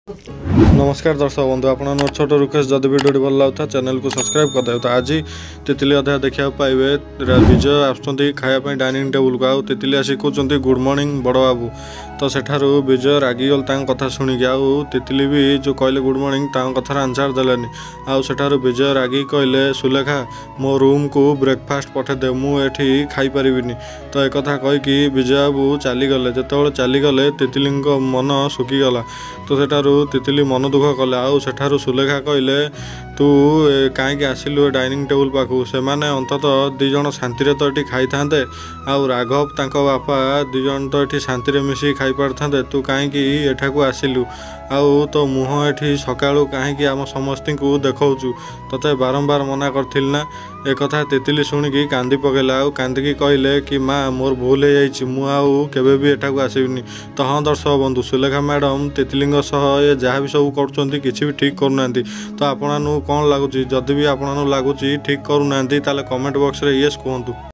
नमस्कार दर्शक बंधु आप छोट रिक्वेस्ट जदि वीडियो भल लगा चैनल को सब्सक्राइब कर तो आज तितली अध्याय देखा पाइबे विजय आसुँच खायापी डाइनिंग टेबुल को आउ तितली आसी कहते गुड मॉर्निंग बड़ बाबू तो सेठारू विजय रागिगल कथा शुणिक आउ तितली भी जो कहले गुड मॉर्निंग कथार आंसर देलानी आउ सेठारू विजय रागी कहले सुलेखा मो रूम को ब्रेकफास्ट पठेदे मुझे खाई पारिनी तो एक कहीकि विजय बाबू चलीगले जो चलीगले तितली मन सुखीगला तो सेठारू तितली मन दुख कले आउ सेठारू सुलेखा कहले तू कहीं आसिलु डाइनिंग टेबुल पाखु से माने अंततः दिज शांति तो ये खाई था आउ राघव तांको बापा दिज तो ये शांति मिसिक खाई पारते तू कहीं एठाकू आसिलु आउ तो मुह एठी सकाळू कहीं आम समस्त को देखौचु तते बारंबार मना करथिल ना एक कथा तितली शुणिकी कांदी पकेला आउ कांदिकी कहले कि माँ मोर भूल हो जाइए मुझे केबे भी एठाकू आसबिनी तो हाँ दर्शक बंधु सुलेखा मैडम तितली ये जहाँ भी सब कर किसी भी ठीक करूना तो आपन कौन लगुच जदि भी आपन लगुच ठीक करूना ताले कमेंट बॉक्स रे येस कहतु।